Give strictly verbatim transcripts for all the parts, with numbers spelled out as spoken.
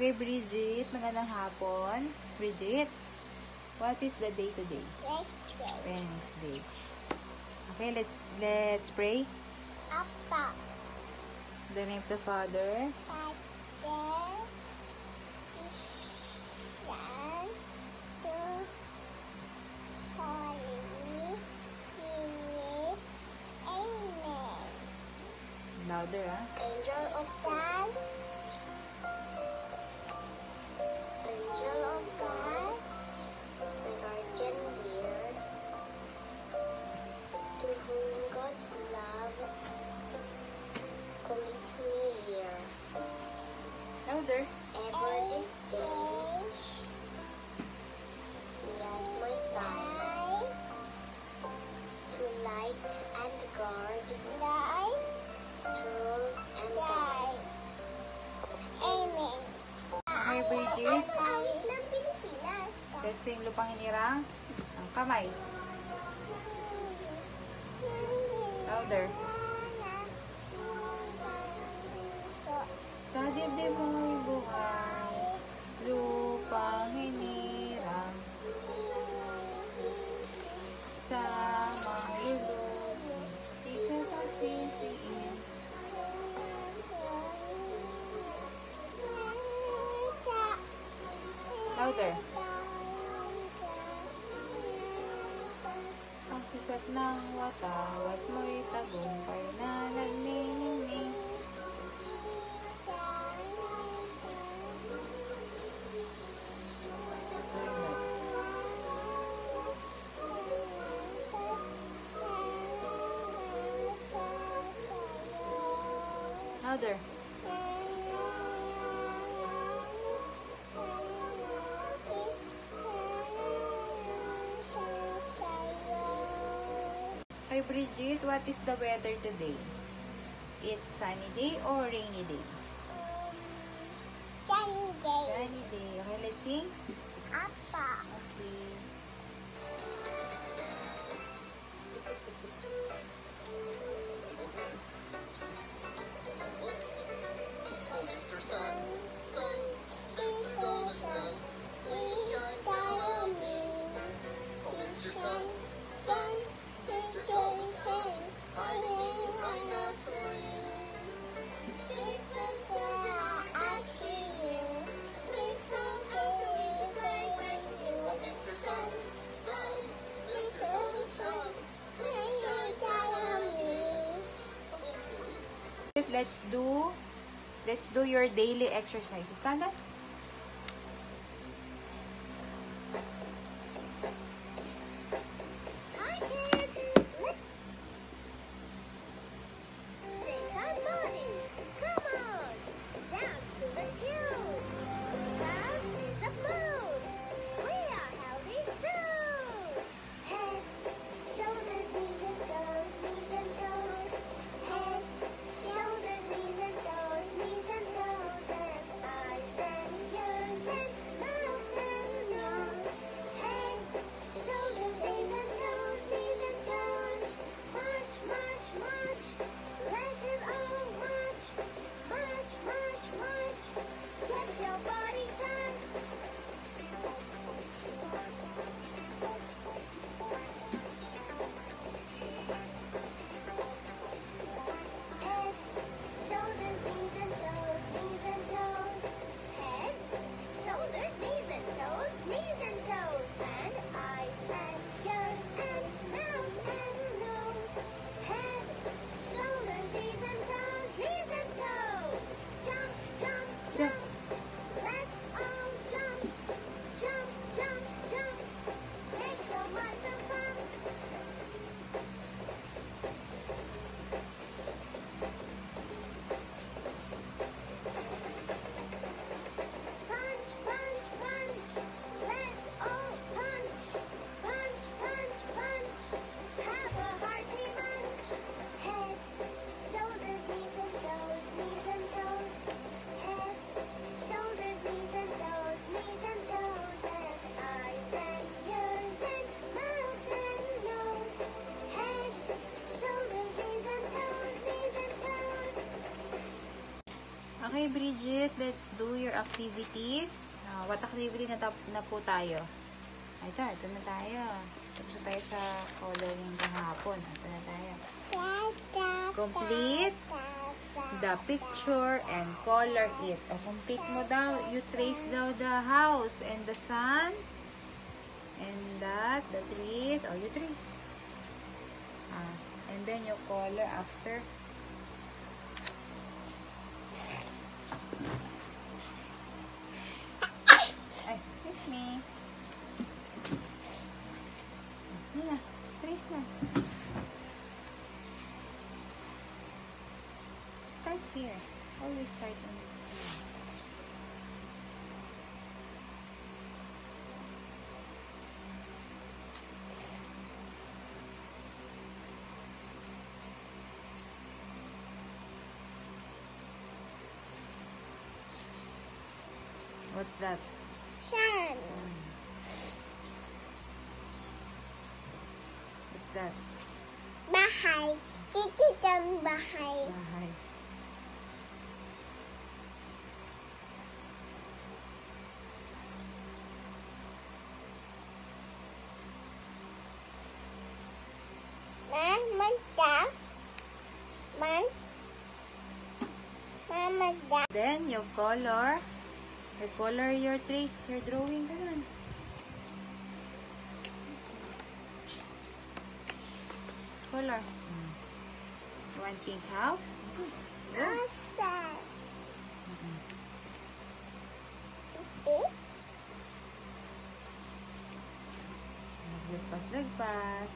Okay, Bridget, magandang hapon. Bridget, what is the day today? Wednesday. Wednesday. Okay, let's let's pray. Appa. In the name of the Father, Father. Son. To. Holy. Spirit. Amen. louder, ah. Angel of God. Angel of God. The guardian dear. To whom God's love commits me here. Louder. Ever this day, light my side, to light and guard, light, rule and guide. Amen. Okay, Bridget, Awit ng Pilipinas. let's sing Lupang Hinirang. Ang kamay. Louder. Sa dibdib mo'y buhay, lupang hinirang, sa manglulog, di ka pasisiin. Louder. Ang kisat ng watawat mo'y tagumpay na nagniningning. Louder. Hi Bridget, what is the weather today? It's sunny day or rainy day? Sunny day. Sunny day. Okay, let's sing. Appa. Okay. Oh, Mister Sun, Sun, Mister Golden Sun, please shine down on me. Oh, Mister Sun, Sun, Mister Golden Sun, hiding behind the tree. Big Pantera, I see you. Please come out so we can play with you. Oh, Mister Sun, Sun, Mister Golden Sun, please shine down on me. Let's do let's do your daily exercises. Stand up. Hi kids! Sing harmony! Come on! Dance to the tune! Sound is the mood! We are healthy soon! Head, shoulders, knees and toes, knees and toes. Head, shoulders, knees and toes, knees and toes. And eyes and Okay, Bridget, let's do your activities. Uh, what activity na, tap na po tayo? Ay, ito, ito na tayo. Tapos na tayo sa coloring kahapon. Ito na tayo. Complete the picture and color it. O, complete mo daw. You trace daw the house and the sun and that, the trees. Oh, you trace. Ah, and then you color after. Ay, excuse me. Yan na. Trace na. Start here. Always start on the What's that? Sun. What's that? Bahay. Dito ang bahay. Bahay. Man, magda. Man. Mama, da. Then, you color. You color your trace, your drawing. Ganun. Color. Mm. You want pink house? Good. Outside. Mm-mm. Speak. Lagpas-lagpas.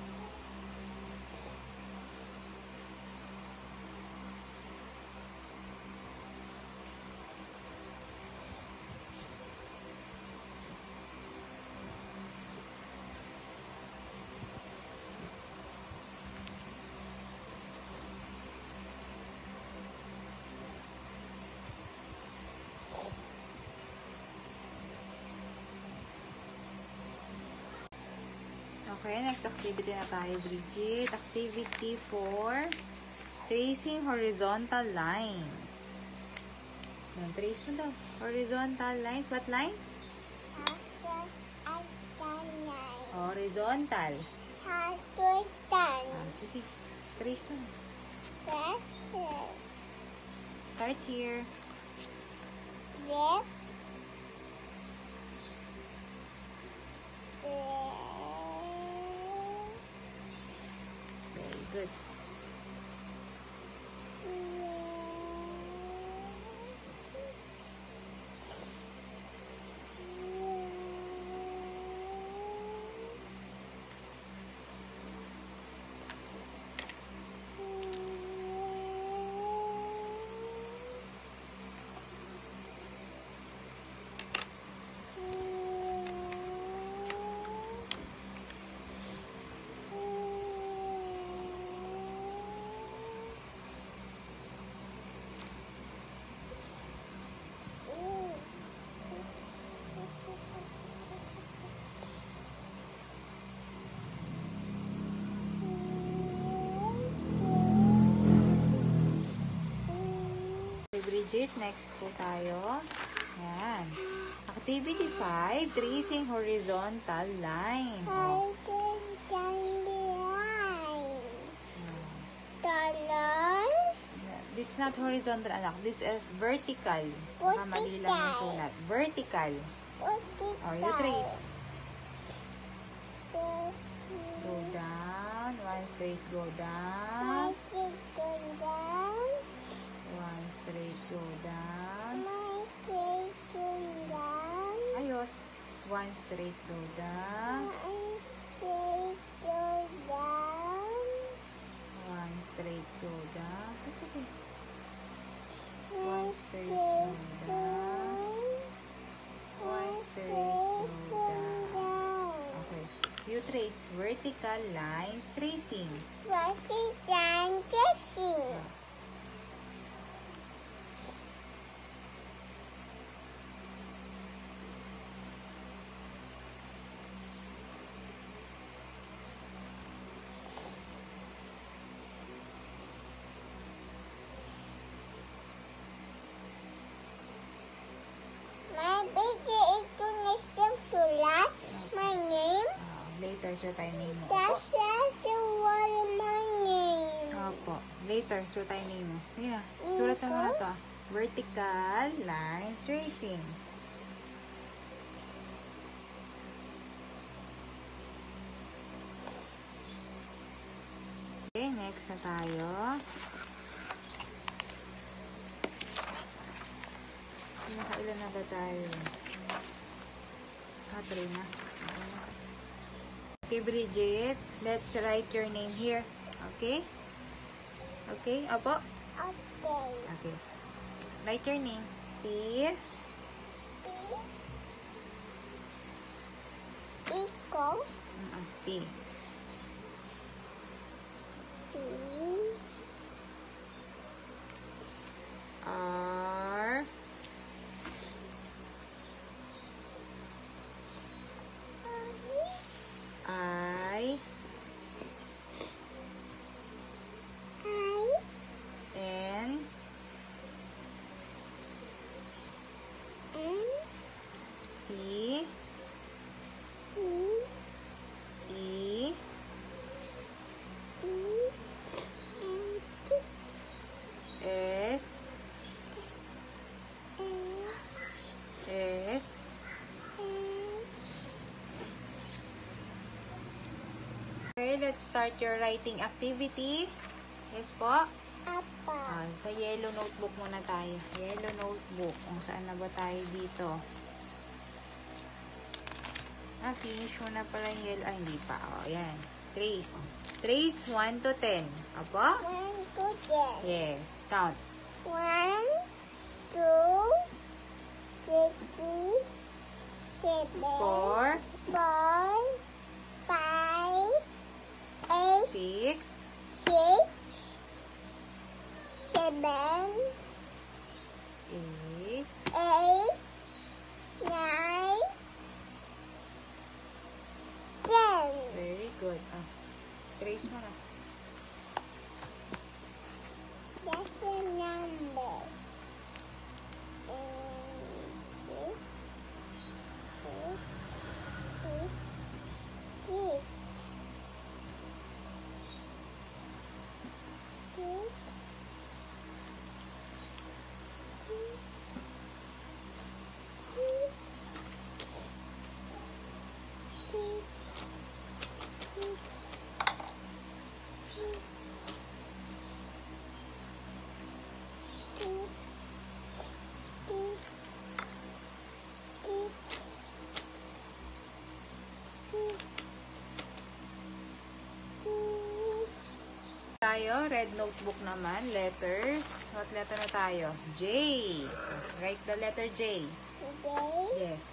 Okay, next activity na tayo, Bridget. Activity for tracing horizontal lines. Yan, trace mo daw. Horizontal lines. What line? After I stand. Horizontal. How to stand. Ah, sige. Trace mo. Practice. Start here. Left. Very good. Bridget, next po tayo. Yan. Activity five, tracing horizontal line. How to stand line. Tunnel. It's not horizontal, anak. This is vertical. Baka mali lang yung sulat. Vertical. Or you trace. Go down. One straight go down. One straight go down. Ayos. One straight go down. One straight go down. That's okay. One straight go down. One straight go down. Okay. You trace vertical lines tracing. Vertical tracing. Later, sulat tayo name mo. Sige na. Sulat mo muna to. Vertical lines tracing. Okay, next na tayo. Nakailan na ba tayo? Ah, three na. Okay, Bridget. Let's write your name here. Okay? Okay? Opo? Okay. Okay. Write your name. P. P. Pico. Mm, P. P. R. I. I. N. N. C. C. E. E. And T. S. H. S. Okay, let's start your writing activity. Yes po. Apple. Ah, sa yellow notebook muna tayo. Yellow notebook. Kung saan na ba tayo dito? Ah, finish mo na pala yung yellow. Ah, hindi pa. O, yan. Trace. Trace one to ten. Apo? One, two, ten. Yes. Count. One, two, three, seven, Four, four, five, eight, six, six, seven, eight, eight, nine, ten. very good. Ah, trace mo na. That's a number. And this, this, this, this. This. Tayo, red notebook naman, letters. What letter na tayo? J. Write the letter J. Yes.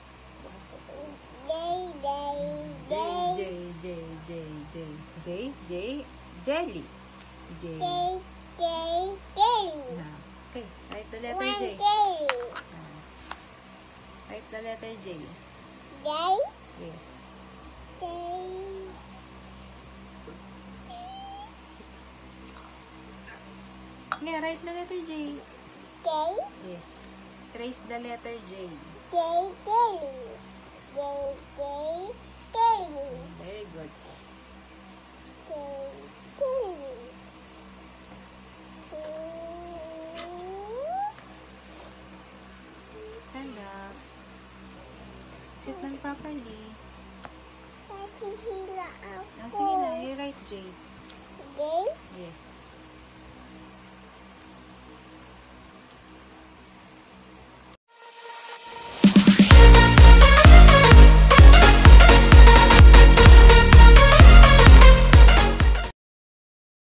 Day, day, J, day, J, J, J, J. J, J, jelly. J. day, day, day. Now, okay, write the letter One J. day. Ah. Write the letter J. Day, Yes. day. Yeah, write the letter J. Day, Yes. Trace the letter J. day, daily. Day, day, daily. Very good. Day, daily. Stand up. Sit down properly. Kasi hila Oh, ako. sige na, you write J. Day, Yes.